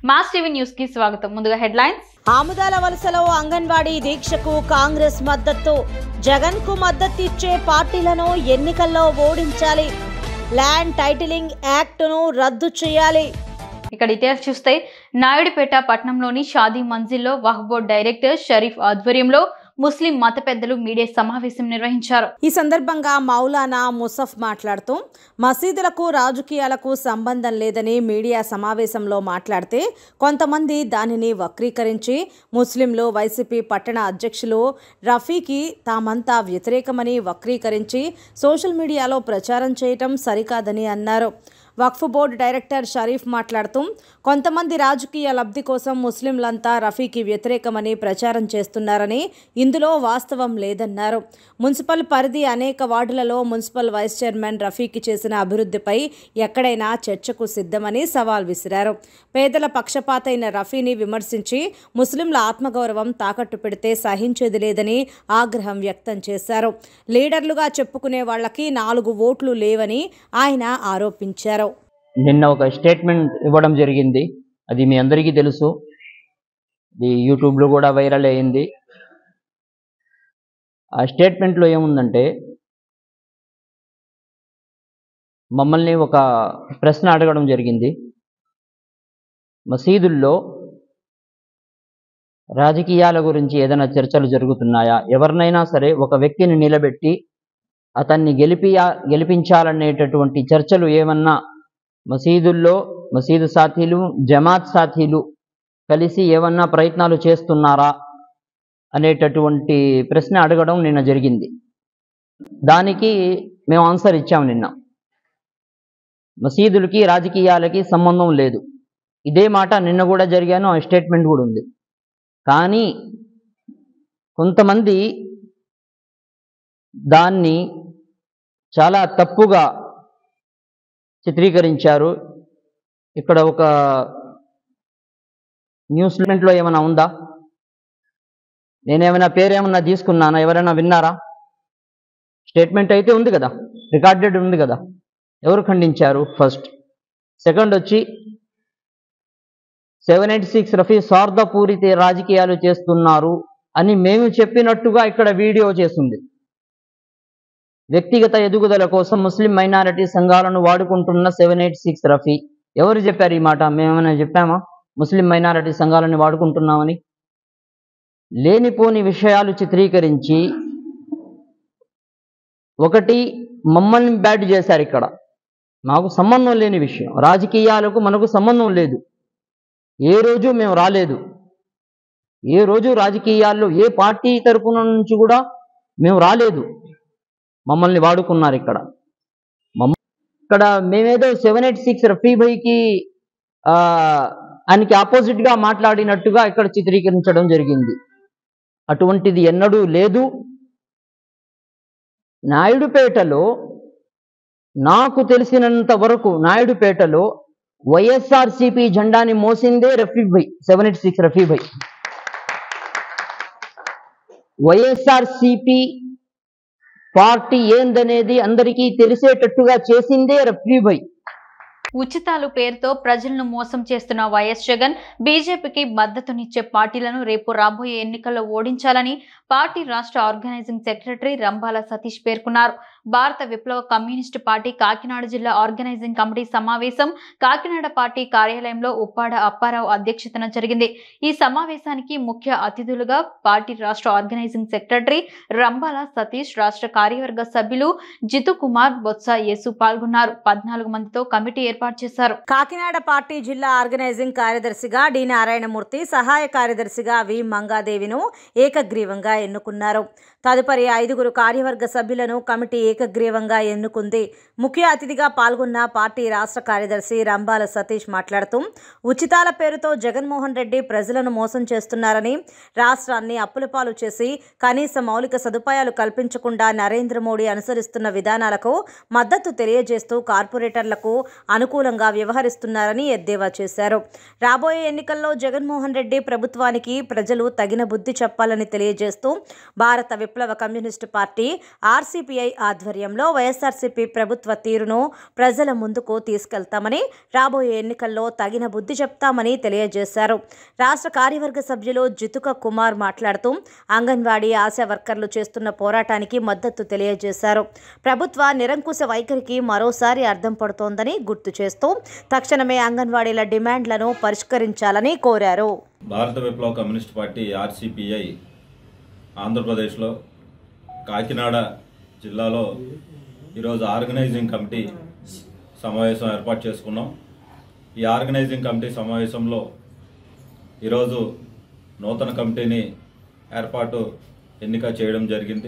Mass TV news కి స్వాగతం. ముందుగా హెడ్లైన్స్. ఆముదాల వలసలో అంగన్వాడీ దీక్షకు కాంగ్రెస్ మద్దతు. జగన్ కు మద్దతు ఇచ్చే పార్టీలను ఎన్నికల్లో ఓడించాలి. ల్యాండ్ టైటిలింగ్ యాక్ట్ ను రద్దు చేయాలి. ఇక్కడ డీటెయిల్స్ చూస్తే నాయుడుపేట పట్టణంలోని షాదీ మంజిల్లో వక్ఫ్ బోర్డు డైరెక్టర్ షరీఫ్ ఆధ్వర్యంలో ముస్లిం మత పెద్దలు మీడియా సమావేశం నిర్వహించారు. ఈ సందర్భంగా మౌలానా ముసఫ్ మాట్లాడుతూ మసీదులకు రాజకీయాలకు సంబంధం లేదని మీడియా సమావేశంలో మాట్లాడితే కొంతమంది దానిని వక్రీకరించి ముస్లింలు వైసీపీ పట్టణ అధ్యక్షులు రఫీకి తామంతా వ్యతిరేకమని వక్రీకరించి సోషల్ మీడియాలో ప్రచారం చేయటం సరికాదని అన్నారు. వక్ఫ్ బోర్డు డైరెక్టర్ షరీఫ్ మాట్లాడుతూ కొంతమంది రాజకీయ లబ్ధి కోసం ముస్లింలంతా రఫీకి వ్యతిరేకమని ప్రచారం చేస్తున్నారని, ఇందులో వాస్తవం లేదన్నారు. మున్సిపల్ పరిధి అనేక వార్డులలో మున్సిపల్ వైస్ చైర్మన్ రఫీకి చేసిన అభివృద్ధిపై ఎక్కడైనా చర్చకు సిద్ధమని సవాల్ విసిరారు. పేదల పక్షపాతైన రఫీని విమర్శించి ముస్లింల ఆత్మగౌరవం తాకట్టు పెడితే సహించేది లేదని ఆగ్రహం వ్యక్తం చేశారు. లీడర్లుగా చెప్పుకునే వాళ్ళకి 4 ఓట్లు లేవని ఆయన ఆరోపించారు. నిన్న ఒక స్టేట్మెంట్ ఇవ్వడం జరిగింది. అది మీ అందరికీ తెలుసు. ఇది యూట్యూబ్లో కూడా వైరల్ అయింది. ఆ స్టేట్మెంట్లో ఏముందంటే, మమ్మల్ని ఒక ప్రశ్న అడగడం జరిగింది. మసీదుల్లో రాజకీయాల గురించి ఏదైనా చర్చలు జరుగుతున్నాయా? ఎవరినైనా సరే ఒక వ్యక్తిని నిలబెట్టి అతన్ని గెలిపించాలనేటటువంటి చర్చలు ఏమన్నా మసీదుల్లో మసీదు సాథీలు, జమాత్ సాథీలు కలిసి ఏమన్నా ప్రయత్నాలు చేస్తున్నారా అనేటటువంటి ప్రశ్న అడగడం నిన్న జరిగింది. దానికి మేము ఆన్సర్ ఇచ్చాము. నిన్న మసీదులకి రాజకీయాలకి సంబంధం లేదు. ఇదే మాట నిన్న కూడా జరిగాను. ఆ స్టేట్మెంట్ కూడా ఉంది. కానీ కొంతమంది దాన్ని చాలా తప్పుగా చిత్రీకరించారు. ఇక్కడ ఒక న్యూస్మెంట్లో ఏమైనా ఉందా? నేనేమైనా పేరేమన్నా తీసుకున్నానా? ఎవరైనా విన్నారా? స్టేట్మెంట్ అయితే ఉంది కదా, రికార్డెడ్ ఉంది కదా. ఎవరు ఖండించారు? ఫస్ట్. సెకండ్ వచ్చి 786 రఫీ స్వార్థపూరిత రాజకీయాలు చేస్తున్నారు అని మేము చెప్పినట్టుగా ఇక్కడ వీడియో చేస్తుంది. వ్యక్తిగత ఎదుగుదల కోసం ముస్లిం మైనారిటీ సంఘాలను వాడుకుంటున్న 786 రఫీ. ఎవరు చెప్పారు ఈ మాట? మేమేమైనా చెప్పామా ముస్లిం మైనారిటీ సంఘాలను వాడుకుంటున్నామని? లేనిపోని విషయాలు చిత్రీకరించి ఒకటి మమ్మల్ని బ్యాడ్ చేశారు. ఇక్కడ మాకు సంబంధం లేని విషయం, రాజకీయాలకు మనకు సంబంధం లేదు. ఏ రోజు మేము రాలేదు. ఏ రోజు రాజకీయాల్లో ఏ పార్టీ తరపున నుంచి కూడా మేము రాలేదు. మమ్మల్ని వాడుకున్నారు. ఇక్కడ మేమేదో 786 రఫీ భాయ్కి ఆయనకి ఆపోజిట్గా మాట్లాడినట్టుగా ఇక్కడ చిత్రీకరించడం జరిగింది. అటువంటిది ఎన్నడూ లేదు. నాయుడుపేటలో నాకు తెలిసినంత వరకు నాయుడుపేటలో వైఎస్ఆర్సీపీ జెండాని మోసిందే రఫీ భాయ్, 786 రఫీ భాయ్. వైఎస్ఆర్సీపీ పార్టీ ఏందనేది అందరికీ తెలిసేటట్టుగా చేసిందే రఫీ భాయ్. ఉచితాలు పేరుతో ప్రజలను మోసం చేస్తున్న వైఎస్ జగన్ బీజేపీకి మద్దతునిచ్చే పార్టీలను రేపు రాబోయే ఎన్నికల్లో ఓడించాలని పార్టీ రాష్ట్ర ఆర్గనైజింగ్ సెక్రటరీ రంబాల సతీష్ పేర్కొన్నారు. భారత విప్లవ కమ్యూనిస్టు పార్టీ కాకినాడ జిల్లా ఆర్గనైజింగ్ కమిటీ సమావేశం కాకినాడ పార్టీ కార్యాలయంలో ఉప్పాడ అప్పారావు అధ్యక్షతన జరిగింది. ఈ సమావేశానికి ముఖ్య అతిథులుగా పార్టీ రాష్ట్ర ఆర్గనైజింగ్ సెక్రటరీ రంబాల సతీష్, రాష్ట్ర కార్యవర్గ సభ్యులు జితు కుమార్, బొత్స యేసు పాల్గొన్నారు. 14 మందితో కమిటీ ఏర్పాటు చేశారు. కాకినాడ పార్టీ జిల్లా ఆర్గనైజింగ్ కార్యదర్శిగా డి నారాయణమూర్తి, సహాయ కార్యదర్శిగా వి మంగాదేవిను ఏకగ్రీవంగా ఎన్నుకున్నారు. తదుపరి 5 కార్యవర్గ సభ్యులను కమిటీ ఏకగ్రీవంగా ఎన్నుకుంది. ముఖ్య అతిథిగా పాల్గొన్న పార్టీ రాష్ట్ర కార్యదర్శి రంబాల సతీష్ మాట్లాడుతూ ఉచితాల పేరుతో జగన్మోహన్ రెడ్డి ప్రజలను మోసం చేస్తున్నారని, రాష్ట్రాన్ని అప్పులపాలు చేసి కనీస మౌలిక సదుపాయాలు కల్పించకుండా నరేంద్ర మోడీ అనుసరిస్తున్న విధానాలకు మద్దతు తెలియజేస్తూ కార్పొరేటర్లకు అనుకూలంగా వ్యవహరిస్తున్నారని ఎద్దేవా చేశారు. రాబోయే ఎన్నికల్లో జగన్మోహన్ రెడ్డి ప్రభుత్వానికి ప్రజలు తగిన బుద్ధి చెప్పాలని తెలియజేస్తూ భారత విప్లవ కమ్యూనిస్టు పార్టీ ఆర్సీపీఐ ఆధ్వర్యంలో ఆధ్వర్యంలో వైఎస్ఆర్సీపీ ప్రభుత్వ తీరును ప్రజల ముందుకు తీసుకెళ్తామని, రాబోయే ఎన్నికల్లో తగిన బుద్ధి చెప్తామని తెలియజేశారు. రాష్ట్ర కార్యవర్గ సభ్యులు జితుక కుమార్ మాట్లాడుతూ అంగన్వాడీ ఆశా వర్కర్లు చేస్తున్న పోరాటానికి మద్దతు తెలియజేశారు. ప్రభుత్వ నిరంకుశ వైఖరికి మరోసారి అర్థం పడుతోందని గుర్తు చేస్తూ తక్షణమే అంగన్వాడీల డిమాండ్లను పరిష్కరించాలని కోరారు. భారత విప్లవ కమ్యూనిస్ట్ పార్టీ ఆర్సీపీఐ ఆంధ్రప్రదేశ్లో కాకినాడ జిల్లాలో ఈరోజు ఆర్గనైజింగ్ కమిటీ సమావేశం ఏర్పాటు చేసుకున్నాం. ఈ ఆర్గనైజింగ్ కమిటీ సమావేశంలో ఈరోజు నూతన కమిటీని ఎన్నిక చేయడం జరిగింది.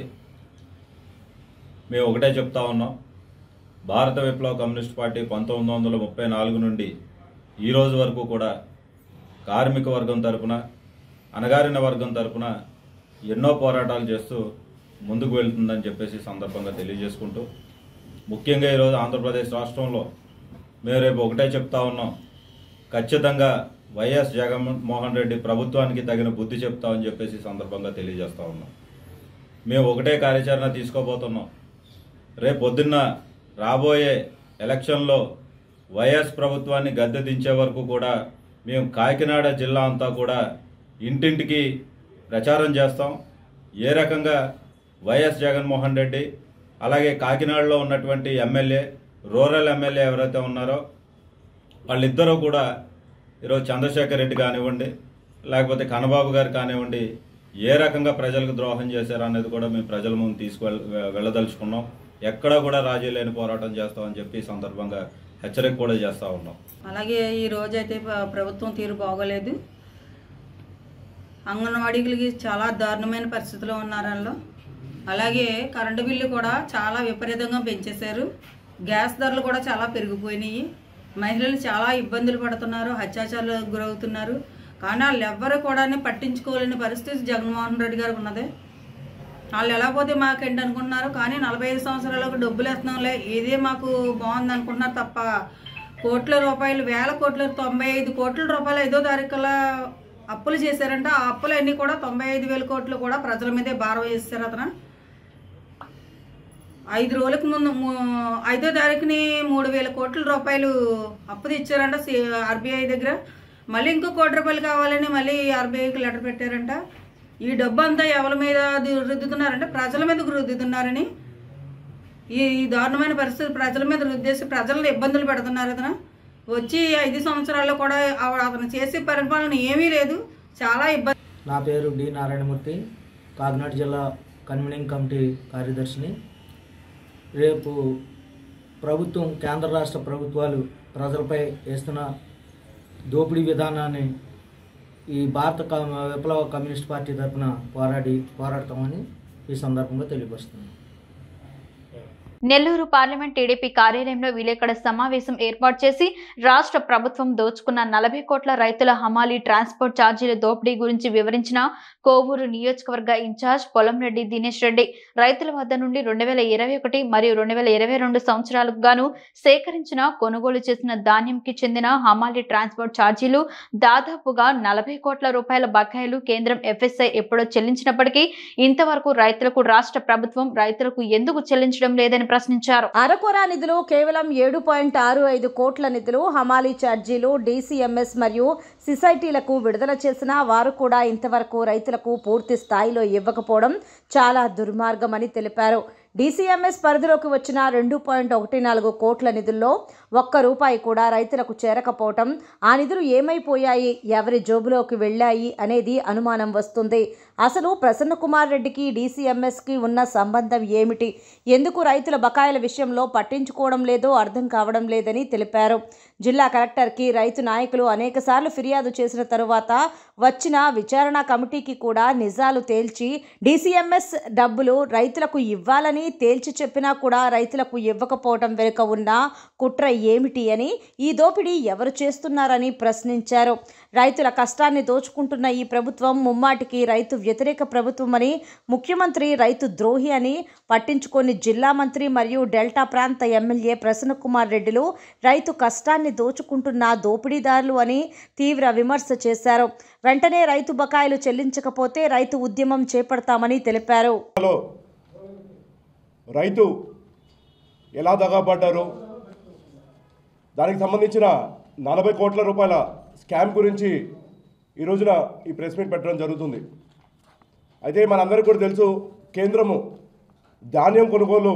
మేము ఒకటే చెప్తా ఉన్నాం, భారత విప్లవ కమ్యూనిస్ట్ పార్టీ 1934 నుండి ఈ రోజు వరకు కూడా కార్మిక వర్గం తరపున, అణగారిన వర్గం తరపున ఎన్నో పోరాటాలు చేస్తూ ముందుకు వెళ్తుందని చెప్పేసి సందర్భంగా తెలియజేసుకుంటూ, ముఖ్యంగా ఈరోజు ఆంధ్రప్రదేశ్ రాష్ట్రంలో మేము రేపు ఒకటే చెప్తా ఉన్నాం, ఖచ్చితంగా వైఎస్ జగన్మోహన్ రెడ్డి ప్రభుత్వానికి తగిన బుద్ధి చెప్తామని చెప్పేసి సందర్భంగా తెలియజేస్తా ఉన్నాం. మేము ఒకటే కార్యాచరణ తీసుకోబోతున్నాం. రేపు పొద్దున్న రాబోయే ఎలక్షన్లో వైఎస్ ప్రభుత్వాన్ని గద్దె దించే వరకు కూడా మేము కాకినాడ జిల్లా అంతా కూడా ఇంటింటికి ప్రచారం చేస్తాం. ఏ రకంగా వైఎస్ జగన్మోహన్ రెడ్డి, అలాగే కాకినాడలో ఉన్నటువంటి ఎమ్మెల్యే, రూరల్ ఎమ్మెల్యే ఎవరైతే ఉన్నారో వాళ్ళిద్దరూ కూడా ఈరోజు చంద్రశేఖర్ రెడ్డి కానివ్వండి, లేకపోతే కన్నబాబు గారు కానివ్వండి, ఏ రకంగా ప్రజలకు ద్రోహం చేశారనేది కూడా మేము ప్రజల ముందు వెళ్ళదలుచుకున్నాం. ఎక్కడా కూడా రాజీ లేని పోరాటం చేస్తామని చెప్పి ఈ సందర్భంగా హెచ్చరిక కూడా చేస్తూ ఉన్నాం. అలాగే ఈ రోజైతే ప్రభుత్వం తీరు బాగోలేదు. అంగన్వాడీలకి చాలా దారుణమైన పరిస్థితిలో ఉన్నారు అందులో. అలాగే కరెంటు బిల్లు కూడా చాలా విపరీతంగా పెంచేశారు. గ్యాస్ ధరలు కూడా చాలా పెరిగిపోయినాయి. మహిళలు చాలా ఇబ్బందులు పడుతున్నారు, అత్యాచారాలకు గురవుతున్నారు. కానీ వాళ్ళు ఎవ్వరు కూడా పట్టించుకోలేని పరిస్థితి జగన్మోహన్ రెడ్డి గారు ఉన్నది. వాళ్ళు ఎలా పోతే మాకేంటి అనుకుంటున్నారు, కానీ 45 సంవత్సరాలకు డబ్బులు వేస్తున్నాంలే ఇదే మాకు బాగుంది అనుకుంటున్నారు తప్ప కోట్ల రూపాయలు, వేల కోట్లు, 95 కోట్ల రూపాయలు 5వ తారీఖుల అప్పులు చేశారంట. ఆ అప్పులన్నీ కూడా 95,000 కోట్లు కూడా ప్రజల మీదే భారం వేస్తారు. అతను 5 రోజులకు ముందు 5వ తారీఖుని 3,000 కోట్ల రూపాయలు అప్పు తెచ్చారంట ఆర్బీఐ దగ్గర. మళ్ళీ ఇంకో ₹1 కోటి కావాలని మళ్ళీ ఆర్బీఐకి లెటర్ పెట్టారంట. ఈ డబ్బు అంతా ఎవరి మీద రుద్దుతున్నారంటే ప్రజల మీద రుద్దుతున్నారని. ఈ దారుణమైన పరిస్థితి ప్రజల మీద రుద్దేసి ప్రజలను ఇబ్బందులు పెడుతున్నారు. అతను వచ్చి 5 సంవత్సరాల్లో కూడా అతను చేసే పరిపాలన ఏమీ లేదు, చాలా ఇబ్బంది. నా పేరు డి నారాయణమూర్తి, కాకినాడ జిల్లా కన్వీనింగ్ కమిటీ కార్యదర్శిని. రేపు ప్రభుత్వం, కేంద్ర రాష్ట్ర ప్రభుత్వాలు ప్రజలపై వేస్తున్న దోపిడీ విధానాన్ని ఈ భారత విప్లవ కమ్యూనిస్ట్ పార్టీ తరఫున పోరాడతామని ఈ సందర్భంగా తెలియపరుస్తున్నాను. నెల్లూరు పార్లమెంట్ టీడీపీ కార్యాలయంలో విలేకరుల సమావేశం ఏర్పాటు చేసి రాష్ట్ర ప్రభుత్వం దోచుకున్న 40 కోట్ల రైతుల హమాలీ ట్రాన్స్పోర్ట్ ఛార్జీల దోపిడీ గురించి వివరించిన కోవూరు నియోజకవర్గ ఇన్ఛార్జ్ పొలంరెడ్డి దినేష్ రెడ్డి, రైతుల వద్ద నుండి 2021 మరియు 2022 సంవత్సరాలకు గాను సేకరించిన, కొనుగోలు చేసిన ధాన్యంకి చెందిన హమాలీ ట్రాన్స్పోర్ట్ ఛార్జీలు దాదాపుగా 40 కోట్ల రూపాయల బకాయిలు కేంద్రం FSI ఎప్పుడో చెల్లించినప్పటికీ ఇంతవరకు రాష్ట్ర ప్రభుత్వం రైతులకు ఎందుకు చెల్లించడం లేదని ప్రశ్నించారు. అరకొర నిధులు కేవలం 7.65 కోట్ల నిధులు హమాలీ ఛార్జీలు DCMS మరియు సొసైటీలకు విడుదల చేసిన వారు కూడా ఇంతవరకు రైతులకు పూర్తి స్థాయిలో ఇవ్వకపోవడం చాలా దుర్మార్గమని తెలిపారు. DCMS పరిధిలోకి వచ్చిన 2.14 కోట్ల నిధుల్లో ₹1 కూడా రైతులకు చేరకపోవటం, ఆ నిధులు ఏమైపోయాయి, ఎవరి జోబులోకి వెళ్ళాయి అనేది అనుమానం వస్తుంది. అసలు ప్రసన్న కుమార్ రెడ్డికి DCMSకి ఉన్న సంబంధం ఏమిటి, ఎందుకు రైతుల బకాయిల విషయంలో పట్టించుకోవడం లేదో అర్థం కావడం లేదని తెలిపారు. జిల్లా కలెక్టర్కి రైతు నాయకులు అనేకసార్లు ఫిర్యాదు చేసిన తరువాత వచ్చిన విచారణ కమిటీకి కూడా నిజాలు తేల్చి DCMS డబ్బులు రైతులకు ఇవ్వాలని తేల్చి చెప్పినా కూడా రైతులకు ఇవ్వకపోవడం వెనుక ఉన్న కుట్ర ఏమిటి అని, ఈ దోపిడీ ఎవరు చేస్తున్నారని ప్రశ్నించారు. రైతుల కష్టాన్ని దోచుకుంటున్న ఈ ప్రభుత్వం ముమ్మాటికి రైతు వ్యతిరేక ప్రభుత్వమని, ముఖ్యమంత్రి రైతు ద్రోహి అని పట్టించుకొని జిల్లా మంత్రి మరియు డెల్టా ప్రాంత ఎమ్మెల్యే ప్రసన్న కుమార్ రెడ్డిలు రైతు కష్టాన్ని దోచుకుంటున్న దోపిడీదారులు అని తీవ్ర విమర్శ చేశారు. వెంటనే రైతు బకాయిలు చెల్లించకపోతే రైతు ఉద్యమం చేపడతామని తెలిపారు. రైతు ఎలా దగాపడ్డారు, దానికి సంబంధించిన 40 కోట్ల రూపాయల స్కామ్ గురించి ఈ రోజున ఈ ప్రెస్ మీట్ పెట్టడం జరుగుతుంది. అయితే మనందరికీ కూడా తెలుసు, కేంద్రము ధాన్యం కొనుగోలు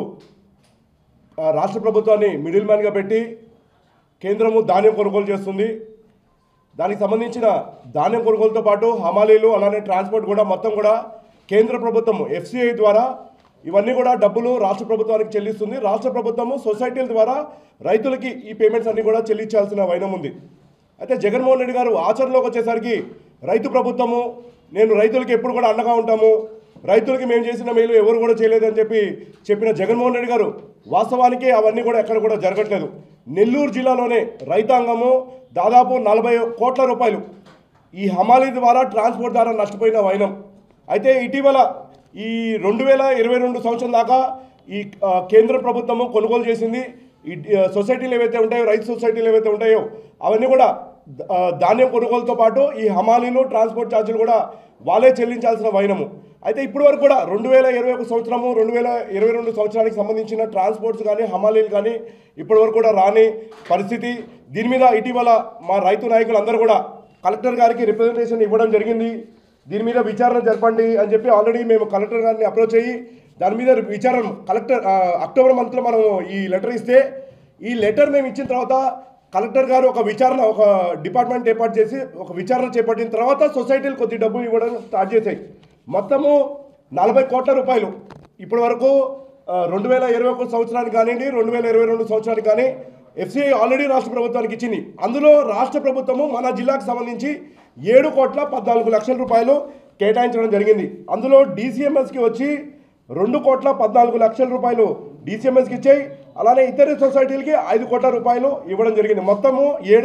రాష్ట్ర ప్రభుత్వాన్ని మిడిల్ మ్యాన్గా పెట్టి కేంద్రము ధాన్యం కొనుగోలు చేస్తుంది. దానికి సంబంధించిన ధాన్యం కొనుగోలుతో పాటు హమాలీలు అలానే ట్రాన్స్పోర్ట్ కూడా మొత్తం కూడా కేంద్ర ప్రభుత్వం FCI ద్వారా ఇవన్నీ కూడా డబ్బులు రాష్ట్ర ప్రభుత్వానికి చెల్లిస్తుంది. రాష్ట్ర ప్రభుత్వము సొసైటీల ద్వారా రైతులకి ఈ పేమెంట్స్ అన్నీ కూడా చెల్లించాల్సిన వైనం ఉంది. అయితే జగన్మోహన్ రెడ్డి గారు ఆచరణలోకి వచ్చేసరికి రైతు ప్రభుత్వము, నేను రైతులకి ఎప్పుడు కూడా అండగా ఉంటాము, రైతులకి మేము చేసిన మేలు ఎవరు కూడా చేయలేదని చెప్పిన జగన్మోహన్ రెడ్డి గారు వాస్తవానికి అవన్నీ కూడా ఎక్కడ కూడా జరగట్లేదు. నెల్లూరు జిల్లాలోనే రైతాంగము దాదాపు 40 కోట్ల రూపాయలు ఈ హమాలీ ద్వారా ట్రాన్స్పోర్ట్ ద్వారా నష్టపోయిన వైనం. అయితే ఇటీవల ఈ 2022 సంవత్సరం దాకా ఈ కేంద్ర ప్రభుత్వము కొనుగోలు చేసింది. ఈ సొసైటీలు ఏవైతే ఉంటాయో, రైతు సొసైటీలు ఏవైతే ఉంటాయో అవన్నీ కూడా ధాన్యం కొనుగోలుతో పాటు ఈ హమాలీలు ట్రాన్స్పోర్ట్ ఛార్జీలు కూడా వాళ్ళే చెల్లించాల్సిన వైనము. అయితే ఇప్పటి వరకు కూడా 2021 సంవత్సరము 2022 సంవత్సరానికి సంబంధించిన ట్రాన్స్పోర్ట్స్ కానీ హమాలీలు కానీ ఇప్పటి వరకు కూడా రాని పరిస్థితి. దీని మీద ఇటీవల మా రైతు నాయకులు అందరూ కూడా కలెక్టర్ గారికి రిప్రజెంటేషన్ ఇవ్వడం జరిగింది. దీని మీద విచారణ జరపండి అని చెప్పి ఆల్రెడీ మేము కలెక్టర్ గారిని అప్రోచ్ అయ్యి దాని మీద విచారణ కలెక్టర్ అక్టోబర్ మంత్లో మనం ఈ లెటర్ ఇస్తే, ఈ లెటర్ మేము ఇచ్చిన తర్వాత కలెక్టర్ గారు ఒక డిపార్ట్మెంట్ ఏర్పాటు చేసి ఒక విచారణ చేపట్టిన తర్వాత సొసైటీలు కొద్ది డబ్బు ఇవ్వడం స్టార్ట్ చేశాయి. మొత్తము 40 కోట్ల రూపాయలు ఇప్పటి వరకు 2021 సంవత్సరానికి కానివ్వండి 2022 సంవత్సరానికి కానీ FCI ఆల్రెడీ రాష్ట్ర ప్రభుత్వానికి ఇచ్చింది. అందులో రాష్ట్ర ప్రభుత్వము మన జిల్లాకు సంబంధించి 7,14,00,000 రూపాయలు కేటాయించడం జరిగింది. అందులో DCMSకి వచ్చి 2,14,00,000 రూపాయలు DCMSకి ఇచ్చాయి. అలానే ఇతర సొసైటీలకి 5 కోట్ల రూపాయలు ఇవ్వడం జరిగింది. మొత్తము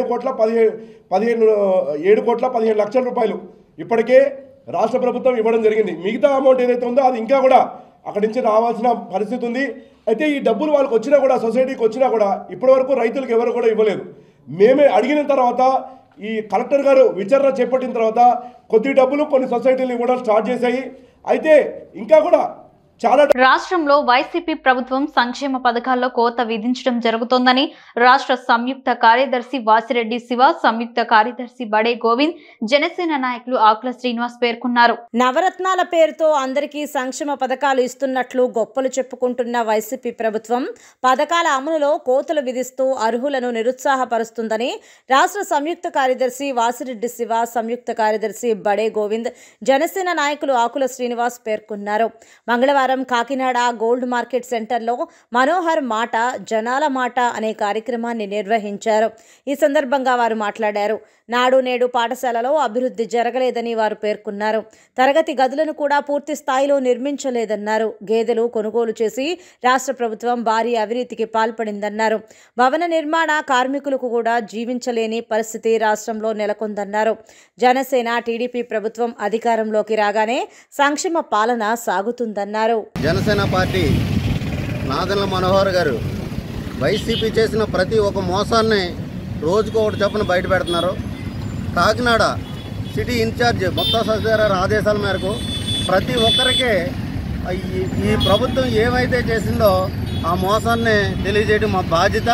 7,15,00,000 రూపాయలు ఇప్పటికే రాష్ట్ర ప్రభుత్వం ఇవ్వడం జరిగింది. మిగతా అమౌంట్ ఏదైతే ఉందో అది ఇంకా కూడా అక్కడి నుంచి రావాల్సిన పరిస్థితి ఉంది. అయితే ఈ డబ్బులు వాళ్ళకి వచ్చినా కూడా, సొసైటీకి వచ్చినా కూడా ఇప్పటివరకు రైతులకు ఎవరు కూడా ఇవ్వలేదు. మేమే అడిగిన తర్వాత ఈ కలెక్టర్ గారు విచారణ చేపట్టిన తర్వాత కొద్ది డబ్బులు కొన్ని సొసైటీలు ఇవ్వడం స్టార్ట్ చేశాయి. అయితే ఇంకా కూడా రాష్ట్రంలో వైసీపీ ప్రభుత్వం సంక్షేమ పథకాల్లో కోత విధించడం జరుగుతోందని రాష్ట్ర సంయుక్త కార్యదర్శి వాసిరెడ్డి శివ, సంయుక్త కార్యదర్శి బడే గోవింద్, జనసేన నాయకులు ఆకుల శ్రీనివాస్ పేర్కొన్నారు. నవరత్నాల పేరుతో అందరికీ సంక్షేమ పథకాలు ఇస్తున్నట్లు గొప్పలు చెప్పుకుంటున్న వైసీపీ ప్రభుత్వం పథకాల అమలులో కోతలు విధిస్తూ అర్హులను నిరుత్సాహపరుస్తుందని రాష్ట్ర సంయుక్త కార్యదర్శి వాసిరెడ్డి శివ, సంయుక్త కార్యదర్శి బడే గోవింద్, జనసేన నాయకులు ఆకుల శ్రీనివాస్ పేర్కొన్నారు. మంగళవారం కాకినాడ గోల్డ్ మార్కెట్ సెంటర్లో మనోహర్ మాట జనాల మాట అనే కార్యక్రమాన్ని నిర్వహించారు. ఈ సందర్భంగా వారు మాట్లాడారు. నాడు నేడు పాఠశాలలో అభివృద్ధి జరగలేదని వారు పేర్కొన్నారు. తరగతి గదులను కూడా పూర్తి స్థాయిలో నిర్మించలేదన్నారు. గేదెలు కొనుగోలు చేసి రాష్ట్ర ప్రభుత్వం భారీ అవినీతికి పాల్పడిందన్నారు. భవన నిర్మాణ కార్మికులకు కూడా జీవించలేని పరిస్థితి రాష్ట్రంలో నెలకొందన్నారు. జనసేన టీడీపీ ప్రభుత్వం అధికారంలోకి రాగానే సంక్షేమ పాలన సాగుతుందన్నారు. జనసేన పార్టీ నాదెండ్ల మనోహర్ గారు వైసీపీ చేసిన ప్రతి ఒక్క మోసాన్ని రోజుకు ఒకటి చొప్పున బయట పెడుతున్నారు. కాకినాడ సిటీ ఇన్ఛార్జ్ మొత్తం సత్యనారాయణ ఆదేశాల మేరకు ప్రతి ఒక్కరికి ఈ ప్రభుత్వం ఏమైతే చేసిందో ఆ మోసాన్ని తెలియజేయడం మా బాధ్యత.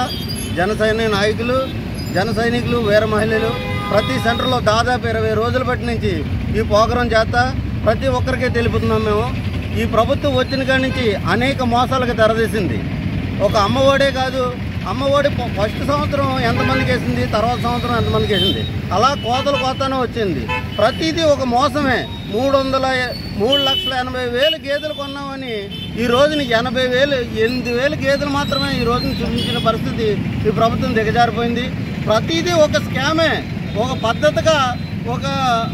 జన సైనికులు వీర మహిళలు ప్రతి సెంటర్లో దాదాపు 20 రోజుల బట్టి నుంచి ఈ ప్రోగ్రాం చేస్తా ప్రతి ఒక్కరికి తెలుపుతున్నాం. మేము ఈ ప్రభుత్వం వచ్చిన కాడి నుంచి అనేక మోసాలకు తెరదీసింది. ఒక అమ్మఒడే కాదు, అమ్మఒడి ఫస్ట్ సంవత్సరం ఎంతమందికి వేసింది, తర్వాత సంవత్సరం ఎంతమందికి వేసింది, అలా కోతనే వచ్చింది. ప్రతిదీ ఒక మోసమే. 3,80,000 గేదెలు కొన్నామని ఈ రోజున 8,000 గేదెలు మాత్రమే ఈ రోజున చూపించిన పరిస్థితి ఈ ప్రభుత్వం దిగజారిపోయింది. ప్రతిదీ ఒక స్కామే. ఒక పద్ధతిగా ఒక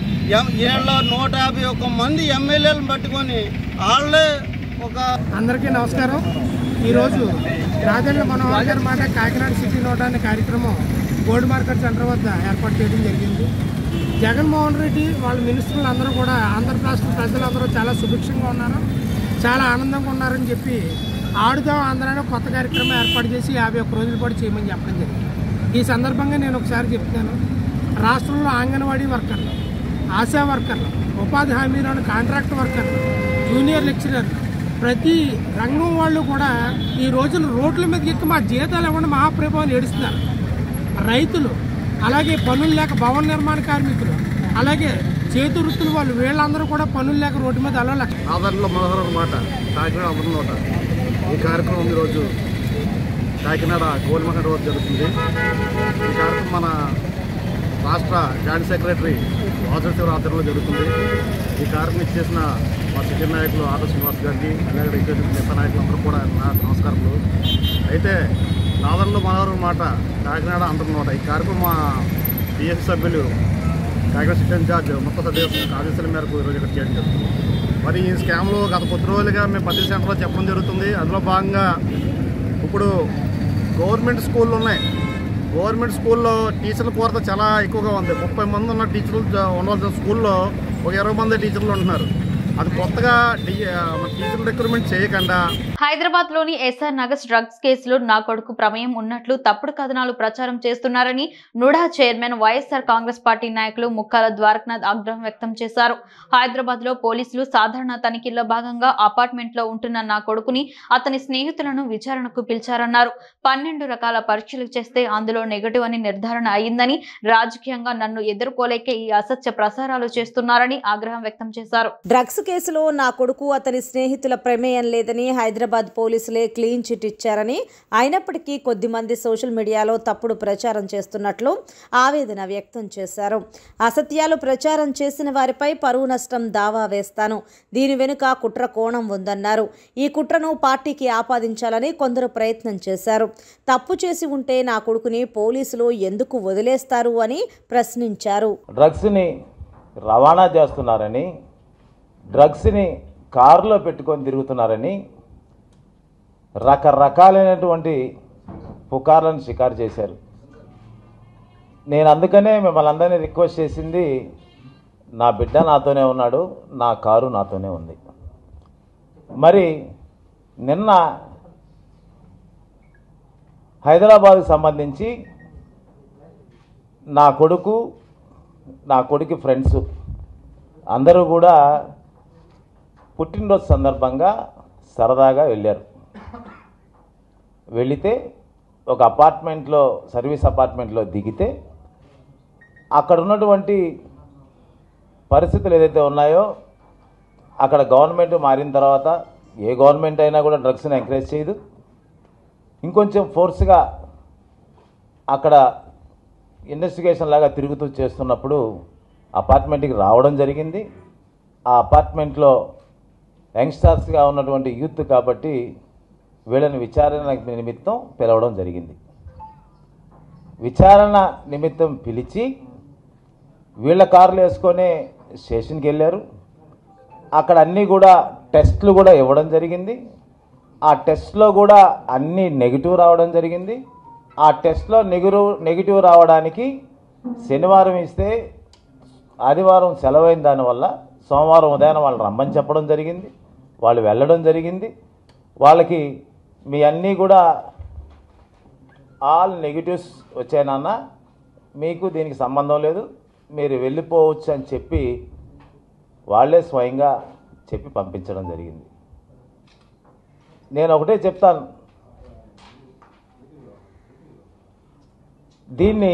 151 మంది ఎమ్మెల్యేలను పట్టుకొని వాళ్ళే అందరికీ నమస్కారం. ఈరోజు నాదెండ్ల మనోహర్ గారి మాట కాకినాడ సిటీ నోట్ అనే కార్యక్రమం గోల్డ్ మార్కెట్ సెంటర్ వద్ద ఏర్పాటు చేయడం జరిగింది. జగన్మోహన్ రెడ్డి వాళ్ళ మినిస్టర్లు అందరూ కూడా ఆంధ్రప్రదేశ్ ప్రజలందరూ చాలా సుభిక్షంగా ఉన్నారు, చాలా ఆనందంగా ఉన్నారని చెప్పి ఆడుదాం ఆంధ్రాలో కొత్త కార్యక్రమం ఏర్పాటు చేసి 51 రోజుల పాటు చేయమని చెప్పడం జరిగింది. ఈ సందర్భంగా నేను ఒకసారి చెప్తాను. రాష్ట్రంలో అంగన్వాడీ వర్కర్లు, ఆశా వర్కర్లు, ఉపాధి హామీలోని కాంట్రాక్ట్ వర్కర్లు, జూనియర్ లెక్చరర్లు ప్రతి రంగం వాళ్ళు కూడా ఈ రోజున రోడ్ల మీదకి ఎక్కి మా జీతాలు ఇవ్వండి మహాప్రభావం ఏడుస్తున్నారు. రైతులు, అలాగే పనులు లేక భవన నిర్మాణ కార్మికులు, అలాగే చేతి వృత్తులు వాళ్ళు, వీళ్ళందరూ కూడా పనులు లేక రోడ్డు మీద అలా ఆదరణలో మనోహరం మాట కాకినాడ అమృత నోట. ఈ కార్యక్రమం ఈరోజు కాకినాడ గోల్మహ రోడ్ జరుగుతుంది. ఈ కార్యక్రమం మన రాష్ట్ర జాయింట్ సెక్రటరీ వాసవి ఆధ్వర్యంలో జరుగుతుంది. ఈ కార్యక్రమం ఇచ్చేసిన మా సీనియర్ నాయకులు ఆర్ శ్రీనివాస్ గారికి, అలాగే మిగతా నాయకులందరూ కూడా నా నమస్కారములు. అయితే ఆదరణలో మనోహరం మాట కాకినాడ అమృత నోట. ఈ కార్యక్రమం మా పిఎస్ సభ్యులు కాకినాడ సిటీ ఇన్ఛార్జ్ మొత్తం ఆదేశాల మేరకు ఈరోజు ఇక్కడ చేయడం జరుగుతుంది. మరి ఈ స్కామ్లో గత కొద్ది రోజులుగా మేము ప్రతి సెంటర్లో చెప్పడం జరుగుతుంది. అందులో భాగంగా ఇప్పుడు గవర్నమెంట్ స్కూళ్ళు ఉన్నాయి. గవర్నమెంట్ స్కూల్లో టీచర్ల కొరత చాలా ఎక్కువగా ఉంది. 30 మంది ఉన్న టీచర్లు ఉండవలసిన స్కూల్లో ఒక 20 మంది టీచర్లు ఉంటున్నారు. అది కొత్తగా టీచర్ రిక్రూట్మెంట్ చేయకుండా హైదరాబాద్ లోని ఎస్ఆర్ నగర్ డ్రగ్స్ కేసులో నా కొడుకు ప్రమేయం ఉన్నట్లు తప్పుడు కథనాలు ప్రచారం చేస్తున్నారని NUDA chairman YSR Congress party నాయకులు ముక్కాల ద్వారకనాథ్ ఆగ్రహం వ్యక్తం చేశారు. హైదరాబాద్ లో పోలీసులు సాధారణ తనిఖీల్లో భాగంగా అపార్ట్మెంట్ లో ఉంటున్న నా కొడుకుని అతని స్నేహితులను విచారణకు పిలిచారన్నారు. 12 రకాల పరీక్షలు చేస్తే అందులో నెగటివ్ అని నిర్ధారణ అయిందని, రాజకీయంగా నన్ను ఎదుర్కోలేకే ఈ అసత్య ప్రసారాలు చేస్తున్నారని ఆగ్రహం వ్యక్తం చేశారు. డ్రగ్స్ కేసులో నా కొడుకు అతని స్నేహితుల ప్రమేయం లేదని హైదరాబాద్ పోలీసులే క్లీన్ చిట్ ఇచ్చారని, అయినప్పటికీ కొద్దిమంది సోషల్ మీడియాలో తప్పుడు ప్రచారం చేస్తున్నట్లు ఆవేదన వ్యక్తం చేశారు. అసత్యాలు ప్రచారం చేసిన వారిపై పరువు నష్టం దావా వేస్తాను. దీని వెనుక కుట్ర కోణం ఉందన్నారు. ఈ కుట్రను పార్టీకి ఆపాదించాలని కొందరు ప్రయత్నం చేశారు. తప్పు చేసి ఉంటే నా కొడుకుని పోలీసులు ఎందుకు వదిలేస్తారు అని ప్రశ్నించారు. డ్రగ్స్ని రవాణా చేస్తున్నారని, డ్రగ్స్ని కారులో పెట్టుకొని తిరుగుతున్నారని రకరకాలైనటువంటి పుకార్లను షికారు చేశారు. నేను అందుకనే మిమ్మల్ని అందరినీ రిక్వెస్ట్ చేసింది, నా బిడ్డ నాతోనే ఉన్నాడు, నా కారు నాతోనే ఉంది. మరి నిన్న హైదరాబాద్కు సంబంధించి నా కొడుకు ఫ్రెండ్స్ అందరూ కూడా పుట్టినరోజు సందర్భంగా సరదాగా వెళ్ళారు. వెళితే ఒక అపార్ట్మెంట్లో, సర్వీస్ అపార్ట్మెంట్లో దిగితే అక్కడ ఉన్నటువంటి పరిస్థితులు ఏదైతే ఉన్నాయో, అక్కడ గవర్నమెంట్ మారిన తర్వాత ఏ గవర్నమెంట్ అయినా కూడా డ్రగ్స్ని ఎంకరేజ్ చేయదు. ఇంకొంచెం ఫోర్స్గా అక్కడ ఇన్వెస్టిగేషన్ లాగా తిరుగుతూ చేస్తున్నప్పుడు అపార్ట్మెంట్కి రావడం జరిగింది. ఆ అపార్ట్మెంట్లో యంగ్స్టర్స్గా ఉన్నటువంటి యూత్ కాబట్టి వీళ్ళని విచారణ నిమిత్తం పిలవడం జరిగింది. విచారణ నిమిత్తం పిలిచి వీళ్ళ కార్లు వేసుకొని స్టేషన్కి వెళ్ళారు. అక్కడ అన్నీ కూడా టెస్టులు కూడా ఇవ్వడం జరిగింది. ఆ టెస్ట్లో కూడా అన్నీ నెగిటివ్ రావడం జరిగింది. ఆ టెస్ట్లో నెగిటివ్ రావడానికి శనివారం ఇస్తే ఆదివారం సెలవైన దానివల్ల సోమవారం ఉదయం వాళ్ళు రమ్మని చెప్పడం జరిగింది. వాళ్ళు వెళ్ళడం జరిగింది. వాళ్ళకి మీ అన్నీ కూడా ఆల్ నెగిటివ్స్ వచ్చాయి నాన్న, మీకు దీనికి సంబంధం లేదు, మీరు వెళ్ళిపోవచ్చు అని చెప్పి వాళ్ళే స్వయంగా చెప్పి పంపించడం జరిగింది. నేను ఒకటే చెప్తాను, దీన్ని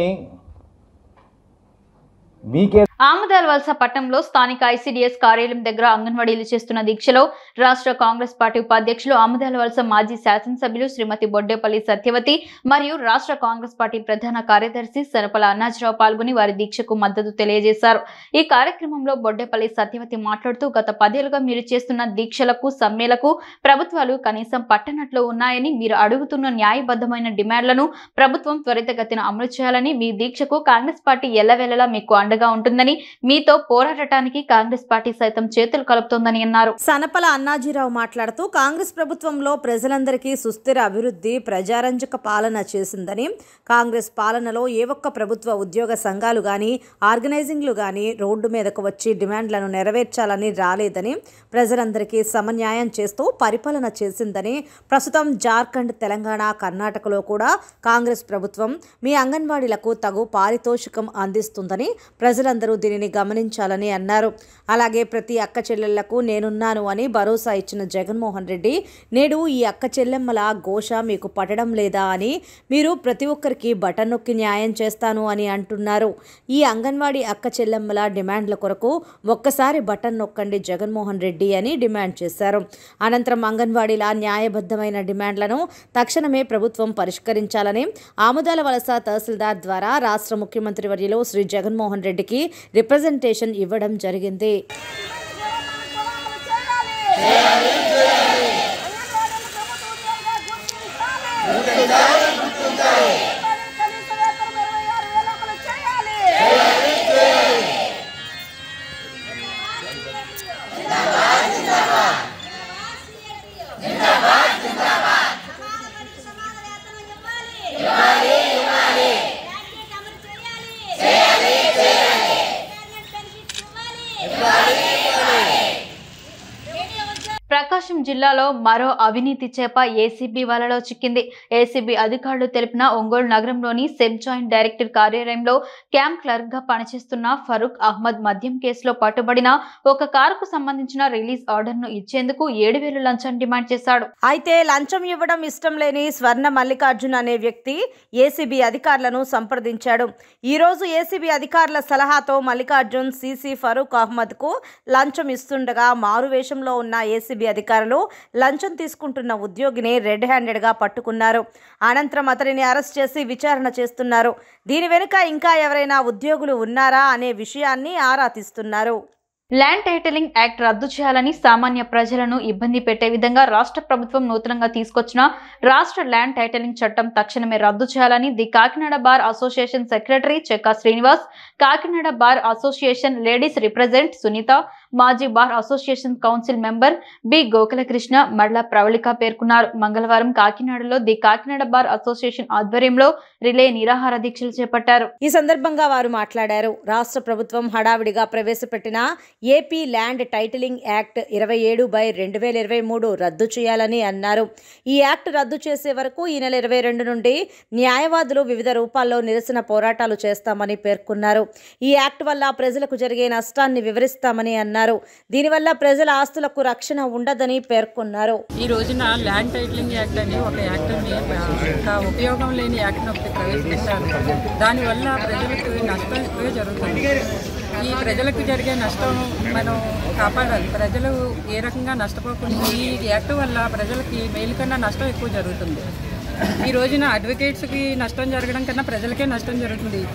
మీకే. ఆమదాల వలస పట్టణంలో స్థానిక ఐసీడీఎస్ కార్యాలయం దగ్గర అంగన్వాడీలు చేస్తున్న దీక్షలో రాష్ట్ర కాంగ్రెస్ పార్టీ ఉపాధ్యక్షులు ఆమదాల వలస మాజీ శాసనసభ్యులు శ్రీమతి బొడ్డేపల్లి సత్యవతి మరియు రాష్ట్ర కాంగ్రెస్ పార్టీ ప్రధాన కార్యదర్శి సనపల అన్నాజీరావు పాల్గొని వారి దీక్షకు మద్దతు తెలియజేశారు. ఈ కార్యక్రమంలో బొడ్డేపల్లి సత్యవతి మాట్లాడుతూ, గత 10 ఏళ్లుగా మీరు చేస్తున్న దీక్షలకు, సమ్మెలకు ప్రభుత్వాలు కనీసం పట్టనట్లు ఉన్నాయని, మీరు అడుగుతున్న న్యాయబద్ధమైన డిమాండ్లను ప్రభుత్వం త్వరితగతిన అమలు చేయాలని, మీ దీక్షకు కాంగ్రెస్ పార్టీ ఎల్లవేళలా మీకు అండగా ఉంటుందని, మీతో పోరాడటానికి కాంగ్రెస్ పార్టీ సైతం చేతులు కలుపుతోందని అన్నారు. సనపల అన్నాజీరావు మాట్లాడుతూ, కాంగ్రెస్ ప్రభుత్వంలో ప్రజలందరికీ సుస్థిర అభివృద్ధి, ప్రజారంజక పాలన చేసిందని, కాంగ్రెస్ పాలనలో ఏ ఒక్క ప్రభుత్వ ఉద్యోగ సంఘాలు గాని, ఆర్గనైజింగ్లు గాని రోడ్డు మీదకు వచ్చి డిమాండ్లను నెరవేర్చాలని రాలేదని, ప్రజలందరికీ సమన్యాయం చేస్తూ పరిపాలన చేసిందని, ప్రస్తుతం జార్ఖండ్, తెలంగాణ, కర్ణాటకలో కూడా కాంగ్రెస్ ప్రభుత్వం మీ అంగన్వాడీలకు తగు పారితోషికం అందిస్తుందని, ప్రజలందరూ దీనిని గమనించాలని అన్నారు. అలాగే ప్రతి అక్క చెల్లెళ్లకు నేనున్నాను అని భరోసా ఇచ్చిన జగన్మోహన్ రెడ్డి నేడు ఈ అక్క చెల్లెమ్మల ఘోష మీకు పడడం లేదా అని మీరు ప్రతి ఒక్కరికి బటన్ నొక్కి న్యాయం చేస్తాను అని అంటున్నారు. ఈ అంగన్వాడీ అక్క చెల్లెమ్మల డిమాండ్ల కొరకు ఒక్కసారి బటన్ నొక్కండి జగన్మోహన్ రెడ్డి అని డిమాండ్ చేశారు. అనంతరం అంగన్వాడీల న్యాయబద్ధమైన డిమాండ్లను తక్షణమే ప్రభుత్వం పరిష్కరించాలని ఆముదాల వలస తహసీల్దార్ ద్వారా రాష్ట్ర ముఖ్యమంత్రి వర్యులు శ్రీ జగన్మోహన్ రెడ్డికి రిప్రజెంటేషన్ ఇవ్వడం జరిగింది. ప్రకాశం జిల్లాలో మరో అవినీతి చేప ఏసీబీ వలలో చిక్కింది. ఏసీబీ అధికారులు తెలిపిన ఒంగోలు నగరంలోని సెబ్ జాయింట్ డైరెక్టర్ కార్యాలయంలో క్యాంప్ క్లర్క్ గా పనిచేస్తున్న ఫరూక్ అహ్మద్ మద్యం కేసులో పట్టుబడిన ఒక కారుకు సంబంధించిన రిలీజ్ ఆర్డర్ ను ఇచ్చేందుకు 7,000 లంచం డిమాండ్ చేశాడు. అయితే లంచం ఇవ్వడం ఇష్టం లేని స్వర్ణ మల్లికార్జున్ అనే వ్యక్తి ఏసీబీ అధికారులను సంప్రదించాడు. ఈ రోజు ఏసీబీ అధికారుల సలహాతో మల్లికార్జున్ సీసీ ఫరూక్ అహ్మద్ కు లంచం ఇస్తుండగా మారువేషంలో ఉన్న ఏసీబీ అధికారులు లంచం తీసుకుంటున్న ఉద్యోగిని రెడ్ హ్యాండెడ్ గా పట్టుకున్నారు. అనంతరం అతనిని అరెస్ట్ చేసి విచారణ చేస్తున్నారు. దీని వెనుక ఇంకా ఎవరైనా ఉద్యోగులు ఉన్నారా అనే విషయాన్ని ఆరా తీస్తున్నారు. ల్యాండ్ టైటిలింగ్ యాక్ట్ రద్దు చేయాలని సామాన్య ప్రజలను ఇబ్బంది పెట్టే విధంగా రాష్ట్ర ప్రభుత్వం నూతనంగా తీసుకొచ్చిన రాష్ట్ర ల్యాండ్ టైటిలింగ్ చట్టం తక్షణమే రద్దు చేయాలని the Kakinada bar association secretary Chekka Srinivas, Kakinada bar association ladies represent Sunitha, మాజీ bar association council member B Gokulakrishna, Madla Pravalika పేర్కొన్నారు. మంగళవారం కాకినాడలో ది కాకినాడ బార్ అసోసియేషన్ ఆధ్వర్యంలో రిలే నిరాహార దీక్షలు చేపట్టారు. ఈ సందర్భంగా వారు మాట్లాడారు. రాష్ట్ర ప్రభుత్వం హడావిడిగా ప్రవేశపెట్టిన ఏపీ ల్యాండ్ టైటిలింగ్ యాక్ట్ 27/2023 రద్దు చేయాలని అన్నారు. ఈ యాక్ట్ రద్దు చేసే వరకు ఈ నెల 22 నుండి న్యాయవాదులు వివిధ రూపాల్లో నిరసన పోరాటాలు చేస్తామని పేర్కొన్నారు. ఈ యాక్ట్ వల్ల ప్రజలకు జరిగే నష్టాన్ని వివరిస్తామని అన్నారు. దీనివల్ల ప్రజల ఆస్తులకు రక్షణ ఉండదని పేర్కొన్నారు. ఈ రోజున ల్యాండ్ టైటిలింగ్ యాక్ట్ అని ఒక యాక్ట్ని ఉపయోగం లేని యాక్ట్ని ఒకటి ప్రవేశపెట్టారు. దానివల్ల ప్రజలకు నష్టం ఎక్కువ జరుగుతుంది. ఈ ప్రజలకు జరిగే నష్టం మనం కాపాడాలి. ప్రజలు ఏ రకంగా నష్టపోకుండా ఈ యాక్ట్ వల్ల ప్రజలకి మేలు కన్నా నష్టం ఎక్కువ జరుగుతుంది. ఈ రోజున అడ్వకేట్స్కి నష్టం జరగడం కన్నా ప్రజలకే నష్టం జరుగుతుంది.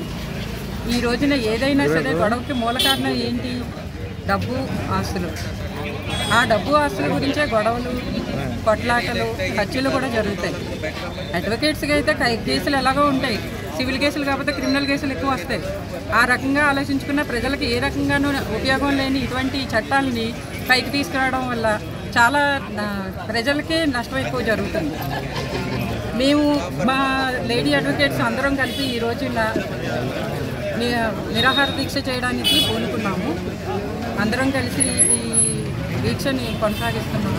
ఈ రోజున ఏదైనా సరే గొడవకి మూల కారణం ఏంటి? డబ్బు, ఆస్తులు. ఆ డబ్బు ఆస్తుల గురించే గొడవలు, కొట్లాటలు, హత్యలు కూడా జరుగుతాయి. అడ్వకేట్స్కి అయితే కేసులు ఎలాగో ఉంటాయి. సివిల్ కేసులు కాకపోతే క్రిమినల్ కేసులు ఎక్కువ వస్తాయి. ఆ రకంగా ఆలోచించుకున్న ప్రజలకు ఏ రకంగానూ ఉపయోగం లేని ఇటువంటి చట్టాలని పైకి తీసుకురావడం వల్ల చాలా ప్రజలకే నష్టం ఎక్కువ జరుగుతుంది. మేము మా లేడీ అడ్వకేట్స్ అందరం కలిపి ఈ రోజున నిరాహార దీక్ష చేయడానికి పూనుకున్నాము. అందరం కలిసి ఈ దీక్షని కొనసాగిస్తున్నాము.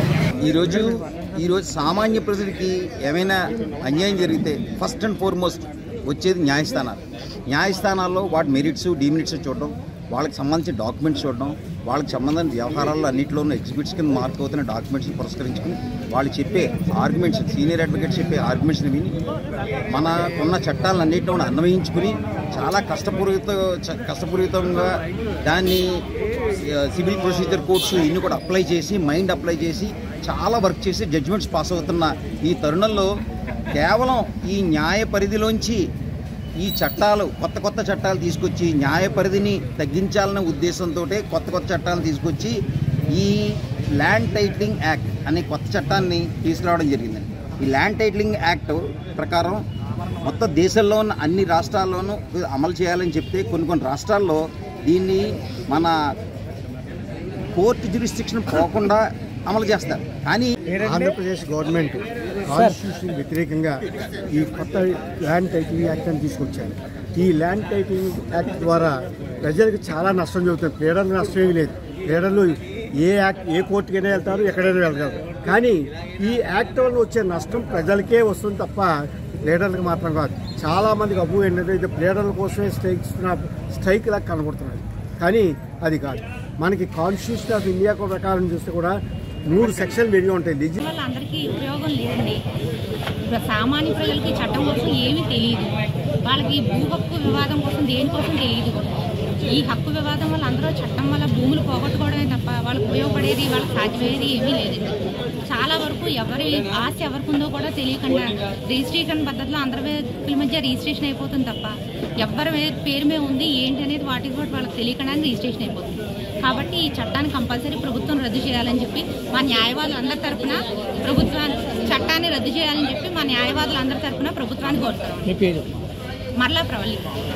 ఈరోజు సామాన్య ప్రజలకి ఏమైనా అన్యాయం జరిగితే ఫస్ట్ అండ్ ఫార్మోస్ట్ వచ్చేది న్యాయస్థానాల్లో వాటి మెరిట్స్, డిమెరిట్స్ చూడడం, వాళ్ళకి సంబంధించిన డాక్యుమెంట్స్ చూడడం, వాళ్ళకి సంబంధించిన వ్యవహారాల్లో అన్నింటిలోనూ ఎగ్జిబిట్స్ కింద మార్క్ అవుతున్న డాక్యుమెంట్స్ని పురస్కరించుకుని వాళ్ళు చెప్పే ఆర్గ్యుమెంట్స్, సీనియర్ అడ్వకేట్ చెప్పే ఆర్గ్యుమెంట్స్ని విని మనకున్న చట్టాలను అన్నింటిలో అన్వయించుకుని చాలా కష్టపూరితంగా దాన్ని సివిల్ ప్రొసీజర్ కోర్ట్స్ ఇన్ని కూడా అప్లై చేసి చాలా వర్క్ చేసి జడ్జిమెంట్స్ పాస్ అవుతున్న ఈ తరుణంలో కేవలం ఈ న్యాయ పరిధిలోంచి ఈ చట్టాలు కొత్త చట్టాలు తీసుకొచ్చి న్యాయ పరిధిని తగ్గించాలనే ఉద్దేశంతో కొత్త చట్టాలను తీసుకొచ్చి ఈ ల్యాండ్ టైటిలింగ్ యాక్ట్ అనే కొత్త చట్టాన్ని తీసుకురావడం జరిగిందండి. ఈ ల్యాండ్ టైటిలింగ్ యాక్ట్ ప్రకారం మొత్తం దేశంలో ఉన్న అన్ని రాష్ట్రాల్లోనూ అమలు చేయాలని చెప్తే కొన్ని రాష్ట్రాల్లో దీన్ని మన కోర్టు జ్యూరిస్డిక్షన్ పోకుండా అమలు చేస్తారు. కానీ ఆంధ్రప్రదేశ్ గవర్నమెంట్ కాన్స్టిట్యూషన్ వ్యతిరేకంగా ఈ కొత్త ల్యాండ్ టైటిలింగ్ యాక్ట్ అని తీసుకొచ్చారు. ఈ ల్యాండ్ టైటిలింగ్ యాక్ట్ ద్వారా ప్రజలకు చాలా నష్టం జరుగుతుంది. క్రీడలకు నష్టం ఏమీ లేదు. క్రీడలు ఏ కోర్టుకైనా వెళ్తారు, ఎక్కడైనా వెళ్తారు. కానీ ఈ యాక్ట్ వల్ల వచ్చే నష్టం ప్రజలకే వస్తుంది తప్ప లీడర్లకు మాత్రం కాదు. చాలామందికి అబ్బు ఏంటంటే ఇది లీడర్ల కోసమే స్ట్రైక్ లాగా కనబడుతున్నది, కానీ అది కాదు. మనకి కాన్స్టిట్యూషన్ ఆఫ్ ఇండియా ప్రకారం చూస్తే కూడా 3 సెక్షన్లు విడిగా ఉంటాయి. అందరికీ ఉపయోగం లేదండి. సామాన్య ప్రజలకి చట్టం కోసం ఏమీ తెలియదు. వాళ్ళకి భూ హక్కు వివాదం కోసం దేనికోసం తెలియదు. ఈ హక్కు వివాదం వల్ల అందరూ చట్టం వల్ల భూములు పోగొట్టుకోవడమే తప్ప వాళ్ళకి ఉపయోగపడేది, వాళ్ళకి సాధ్యమయ్యేది ఏమీ లేదండి. చాలా వరకు ఎవరి ఆశ ఎవరికి ఉందో కూడా తెలియకుండా రిజిస్ట్రేషన్ పద్ధతిలో అందరి వ్యక్తుల మధ్య రిజిస్ట్రేషన్ అయిపోతుంది తప్ప ఎవరి పేరు మీద ఉంది ఏంటి అనేది వాటికి కూడా వాళ్ళకి తెలియకుండా రిజిస్ట్రేషన్ అయిపోతుంది. కాబట్టి ఈ చట్టాన్ని కంపల్సరీ ప్రభుత్వం రద్దు చేయాలని చెప్పి మా న్యాయవాదులందరి తరఫున చట్టాన్ని రద్దు చేయాలని చెప్పి మా న్యాయవాదులందరి తరఫున ప్రభుత్వాన్ని కోరుతున్నాం. మరలా ప్రవల్లి.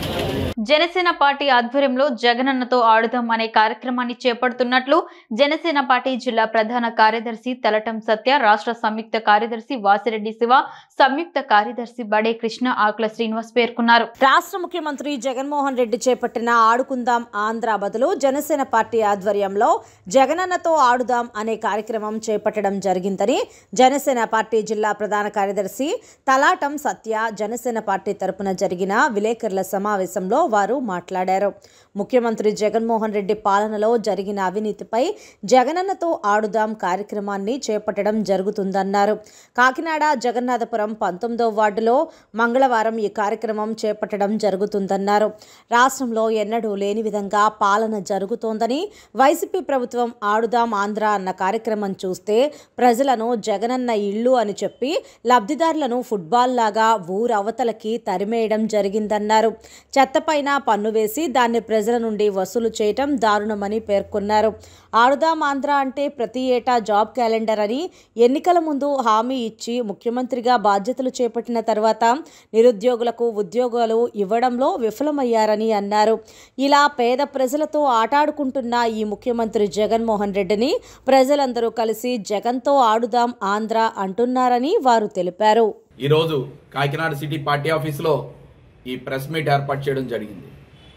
జనసేన పార్టీ ఆధ్వర్యంలో జగనన్నతో ఆడుదాం అనే కార్యక్రమాన్ని చేపడుతున్నట్లు జనసేన పార్టీ జిల్లా ప్రధాన కార్యదర్శి తలటం సత్య, రాష్ట్ర సంయుక్త కార్యదర్శి వాసిరెడ్డి శివ, సంయుక్త కార్యదర్శి బడే కృష్ణ, ఆకుల శ్రీనివాస్ పేర్కొన్నారు. రాష్ట్ర ముఖ్యమంత్రి జగన్మోహన్ రెడ్డి చేపట్టిన ఆడుకుందాం ఆంధ్ర బదులు జనసేన పార్టీ ఆధ్వర్యంలో జగనన్నతో ఆడుదాం అనే కార్యక్రమం చేపట్టడం జరిగిందని జనసేన పార్టీ జిల్లా ప్రధాన కార్యదర్శి తలాటం సత్య జనసేన పార్టీ తరపున జరిగిన విలేకరుల సమావేశంలో వారు మాట్లాడారు. ముఖ్యమంత్రి జగన్మోహన్ రెడ్డి పాలనలో జరిగిన అవినీతిపై జగనన్నతో ఆడుదాం కార్యక్రమాన్ని చేపట్టడం జరుగుతుందన్నారు. కాకినాడ జగన్నాథపురం 19వ వార్డులో మంగళవారం ఈ కార్యక్రమం చేపట్టడం జరుగుతుందన్నారు. రాష్ట్రంలో ఎన్నడూ లేని విధంగా పాలన జరుగుతోందని, వైసీపీ ప్రభుత్వం ఆడుదాం ఆంధ్ర అన్న కార్యక్రమం చూస్తే ప్రజలను జగనన్న ఇళ్ళు అని చెప్పి లబ్ధిదారులను ఫుట్బాల్ లాగా ఊరవతలకి తరిమేయడం జరిగిందన్నారు. చెత్తపైన పన్ను వేసి దాన్ని ప్రజల నుండి వసూలు చేయటం దారుణమని పేర్కొన్నారు. ఆడుదాం ఆంధ్ర అంటే ప్రతి ఏటా జాబ్ క్యాలెండర్ అని ఎన్నికల ముందు హామీ ఇచ్చి ముఖ్యమంత్రిగా బాధ్యతలు చేపట్టిన తర్వాత నిరుద్యోగులకు ఉద్యోగాలు ఇవ్వడంలో విఫలమయ్యారని అన్నారు. ఇలా పేద ప్రజలతో ఆటాడుకుంటున్న ఈ ముఖ్యమంత్రి జగన్మోహన్ రెడ్డిని ప్రజలందరూ కలిసి జగన్తో ఆడుదాం ఆంధ్ర అంటున్నారని వారు తెలిపారు. ఈరోజు కాకినాడ సిటీ పార్టీ ఆఫీసులో ఈ ప్రెస్ మీట్ ఏర్పాటు చేయడం జరిగింది.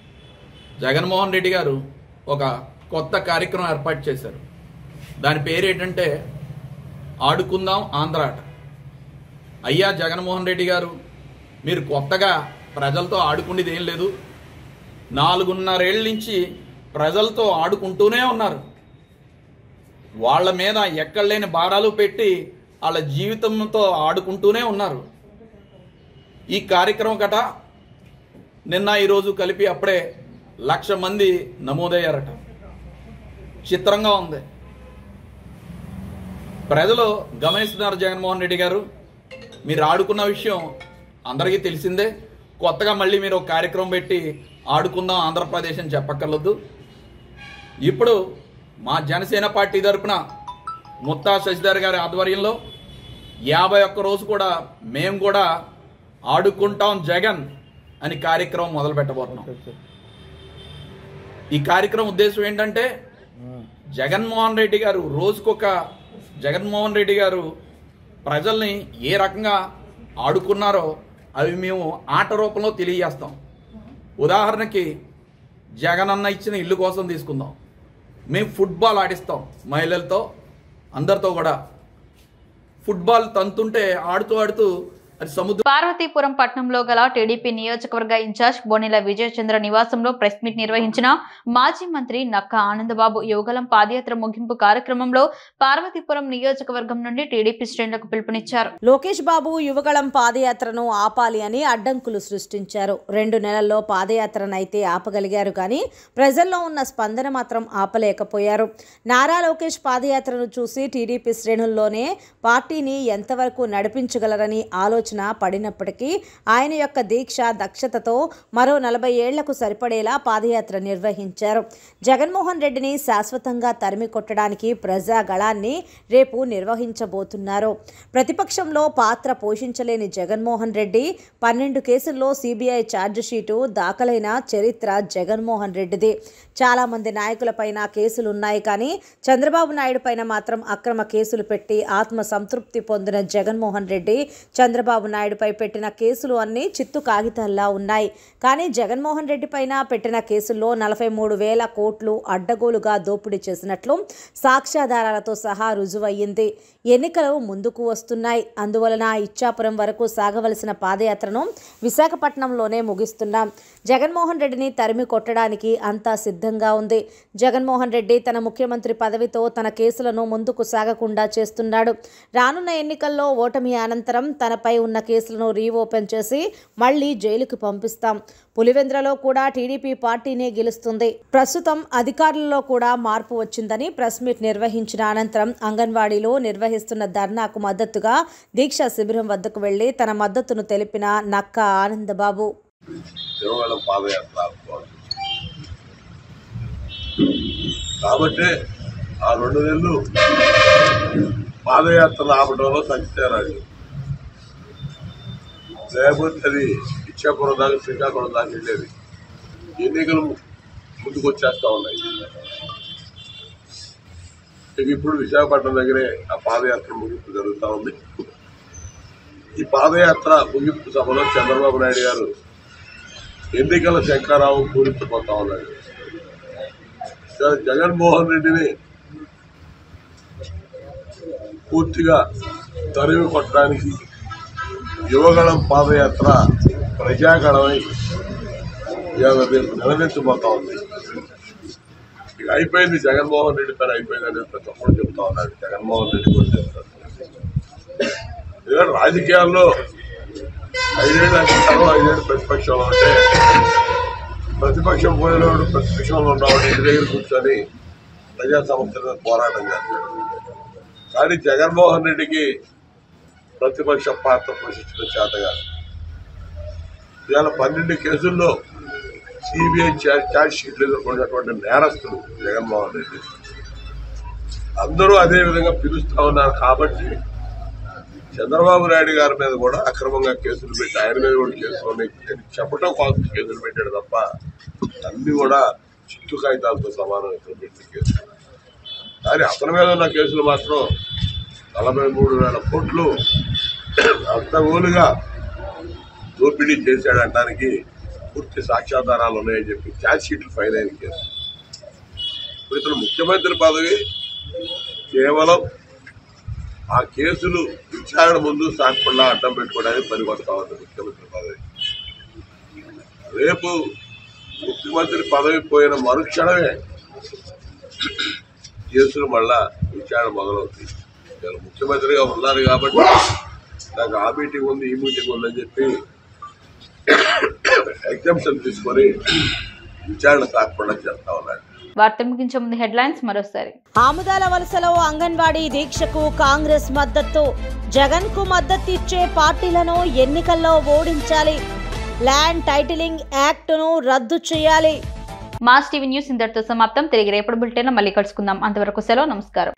జగన్మోహన్ రెడ్డి గారు ఒక కొత్త కార్యక్రమం ఏర్పాటు చేశారు. దాని పేరు ఏంటంటే ఆడుకుందాం ఆంధ్ర ఆట. అయ్యా జగన్మోహన్ రెడ్డి గారు, మీరు కొత్తగా ప్రజలతో ఆడుకునేది ఏం లేదు. 4.5 ఏళ్ళ నుంచి ప్రజలతో ఆడుకుంటూనే ఉన్నారు. వాళ్ళ మీద ఎక్కడలేని భారాలు పెట్టి వాళ్ళ జీవితంతో ఆడుకుంటూనే ఉన్నారు. ఈ కార్యక్రమం గట నిన్న ఈరోజు కలిపి అప్పుడే 1,00,000 మంది నమోదయ్యారట. చిత్రంగా ఉంది. ప్రజలు గమనిస్తున్నారు. జగన్మోహన్ రెడ్డి గారు, మీరు ఆడుకున్న విషయం అందరికీ తెలిసిందే. కొత్తగా మళ్ళీ మీరు ఒక కార్యక్రమం పెట్టి ఆడుకుందాం ఆంధ్రప్రదేశ్ అని చెప్పక్కర్లేదు. ఇప్పుడు మా జనసేన పార్టీ తరఫున ముత్తా శశిధర్ గారి ఆధ్వర్యంలో 51 రోజు కూడా మేము కూడా ఆడుకుంటాం జగన్ అని కార్యక్రమం మొదలు పెట్టబోతున్నాం. ఈ కార్యక్రమం ఉద్దేశం ఏంటంటే జగన్మోహన్ రెడ్డి గారు జగన్మోహన్ రెడ్డి గారు ప్రజల్ని ఏ రకంగా ఆడుకున్నారో అవి మేము ఆట రూపంలో తెలియజేస్తాం. ఉదాహరణకి జగనన్న ఇచ్చిన ఇల్లు కోసం తీసుకుందాం. మేము ఫుట్బాల్ ఆడిస్తాం మహిళలతో, అందరితో కూడా ఫుట్బాల్ తంతుంటే ఆడుతూ పార్వతీపురం పట్టణంలో గల టీడీపీ నియోజకవర్గ ఇన్ఛార్జ్ బోనెల విజయచంద్ర నివాసంలో ప్రెస్ మీట్ నిర్వహించిన మాజీ మంత్రి నక్కా ఆనందబాబు యువగలం పాదయాత్ర ముగింపు కార్యక్రమంలో పార్వతీపురం నియోజకవర్గం నుండి టీడీపీ శ్రేణులకు పిలుపునిచ్చారు. లోకేష్ బాబు యువగలం పాదయాత్రను ఆపాలి అని అడ్డంకులు సృష్టించారు. 2 నెలల్లో పాదయాత్రనైతే ఆపగలిగారు, కానీ ప్రజల్లో ఉన్న స్పందన మాత్రం ఆపలేకపోయారు. నారా లోకేష్ పాదయాత్రను చూసి టీడీపీ శ్రేణుల్లోనే పార్టీని ఎంతవరకు నడిపించగలరని ఆలోచన పడినప్పటికీ ఆయన యొక్క దీక్ష దక్షతతో మరో 40 ఏళ్లకు సరిపడేలా పాదయాత్ర నిర్వహించారు. జగన్మోహన్ రెడ్డిని శాశ్వతంగా తరిమి కొట్టడానికి ప్రజాగళాన్ని రేపు నిర్వహించబోతున్నారు. ప్రతిపక్షంలో పాత్ర పోషించలేని జగన్మోహన్ రెడ్డి 12 కేసుల్లో సిబిఐ ఛార్జిషీటు దాఖలైన చరిత్ర జగన్మోహన్ రెడ్డిది. చాలామంది నాయకులపైన కేసులున్నాయి, కానీ చంద్రబాబు నాయుడు పైన మాత్రం అక్రమ కేసులు పెట్టి ఆత్మ సంతృప్తి పొందిన జగన్మోహన్ రెడ్డి చంద్రబాబు చంద్రబాబు నాయుడుపై పెట్టిన కేసులు అన్నీ చిత్తు కాగితాల్లా ఉన్నాయి. కానీ జగన్మోహన్ రెడ్డి పైన పెట్టిన కేసుల్లో 43,000 కోట్లు అడ్డగోలుగా దోపిడీ చేసినట్లు సాక్ష్యాధారాలతో సహా రుజువయ్యింది. ఎన్నికలు ముందుకు వస్తున్నాయి. అందువలన ఇచ్చాపురం వరకు సాగవలసిన పాదయాత్రను విశాఖపట్నంలోనే ముగిస్తున్నాం. జగన్మోహన్ రెడ్డిని తరిమి కొట్టడానికి అంతా సిద్ధంగా ఉంది. జగన్మోహన్ రెడ్డి తన ముఖ్యమంత్రి పదవితో తన కేసులను ముందుకు సాగకుండా చేస్తున్నాడు. రానున్న ఎన్నికల్లో ఓటమి అనంతరం తనపై ఉన్న కేసులను రీఓపెన్ చేసి మళ్లీ జైలుకు పంపిస్తాం. పులివెందులలో కూడా టీడీపీ పార్టీనే గెలుస్తుంది. ప్రస్తుతం అధికారులలో కూడా మార్పు వచ్చిందని ప్రెస్ మీట్ నిర్వహించిన అనంతరం అంగన్వాడీలో నిర్వహిస్తున్న ధర్నాకు మద్దతుగా దీక్షా శిబిరం వద్దకు వెళ్లి తన మద్దతును తెలిపిన నక్క ఆనందబాబు. కాబట్టి ఆ 2 నెలలు పాదయాత్ర ఆపడంలో సత్యారాడు, లేకపోతే అది ఇచ్చాపురం దాకా శ్రీకాకుళం దాకా వెళ్ళేది. ఎన్నికలు ముందుకు వచ్చేస్తా ఉన్నాయి. ఇప్పుడు విశాఖపట్నం దగ్గరే ఆ పాదయాత్ర ముగింపు జరుగుతూ ఉంది. ఈ పాదయాత్ర ముగింపు సభలో చంద్రబాబు నాయుడు గారు ఎన్నికల శంకరావు పూరించిపోతా ఉన్నాడు. జగన్మోహన్ రెడ్డిని పూర్తిగా తరిమి కొట్టడానికి యువగళం పాదయాత్ర ప్రజాగళమై నిలదీర్చబోతా ఉంది. ఇక అయిపోయింది, జగన్మోహన్ రెడ్డి పని అయిపోయిందని ప్రతి ఒక్కరు చెప్తా ఉన్నాడు. జగన్మోహన్ రెడ్డి కూడా చెప్తారు. ఎందుకంటే రాజకీయాల్లో 5 ఏళ్ళు అధికారం, 5 ఏళ్ళు ప్రతిపక్షంలో ఉంటే ప్రతిపక్షం పోయినవాడు ప్రతిపక్షంలో ఉన్నవాడు ఇంటి దగ్గర కూర్చొని ప్రజా సమస్యల పోరాటం చేస్తాడు. కానీ జగన్మోహన్ రెడ్డికి ప్రతిపక్ష పాత్ర పోషించడం చేతగా ఇవాళ 12 కేసుల్లో సిబిఐ ఛార్జ్ షీట్లు ఎదుర్కొన్నటువంటి నేరస్తులు జగన్మోహన్ రెడ్డి. అందరూ అదే విధంగా పిలుస్తా ఉన్నారు. కాబట్టి చంద్రబాబు నాయుడు గారి మీద కూడా అక్రమంగా కేసులు పెట్టి ఆయన మీద కూడా కేసులు చెప్పడం కోసం కేసులు పెట్టాడు తప్ప అన్ని కూడా చిత్తు కాగితాలతో సమానం పెట్టిన కేసులు. కానీ అతని మీద ఉన్న కేసులు మాత్రం 43,000 కోట్లు అర్థగోలుగా దోపిడీ చేశాడంటానికి పూర్తి సాక్ష్యాధారాలు ఉన్నాయని చెప్పి ఛార్జ్ షీట్లు ఫైల్ అయిన కేసు. ఇప్పుడు ఇతను ముఖ్యమంత్రి పదవి కేవలం ఆ కేసులు విచారణ ముందు సాగకుండా అడ్డం పెట్టుకోవడానికి పనికొస్తా ఉంది ముఖ్యమంత్రి పదవి. రేపు ముఖ్యమంత్రి పదవి పోయిన మరుక్షణమే కేసులు మళ్ళా విచారణ మొదలవుతాయి. ముఖ్యమంత్రిగా ఉన్నారు కాబట్టి నాకు ఆ మీటింగ్ ఉంది, ఈ మీటింగ్ ఉందని చెప్పి ఎగ్జామ్షన్ తీసుకొని విచారణ సాగకుండా చేస్తా ఉన్నారు. వార్త ముగించే ముందు హెడ్లైన్స్ మరోసారి. ఆముదాల వలసలో అంగన్వాడీ దీక్షకు కాంగ్రెస్ మద్దతు. జగన్ కు మద్దతు ఇచ్చే పార్టీలను ఎన్నికల్లో ఓడించాలి. ల్యాండ్ టైటిలింగ్ యాక్ట్ ను రద్దు చేయాలి. మాస్ టీవీ న్యూస్ ఇంతటితో సమాప్తం. తిరిగి రేపటి బులెటిన్ లో మళ్ళీ కలుసుకుందాం. అంతవరకు సెలవు. నమస్కారం.